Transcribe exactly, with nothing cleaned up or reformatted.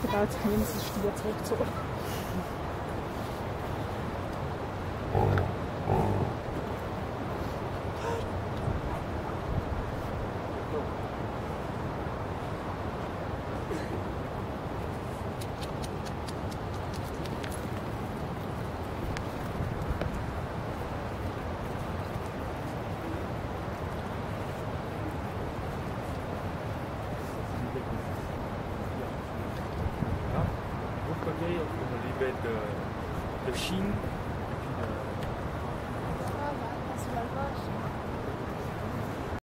Genau, jetzt können wir das Spiel zurückzogen. Vous prenez, vous enlevez de, de Chine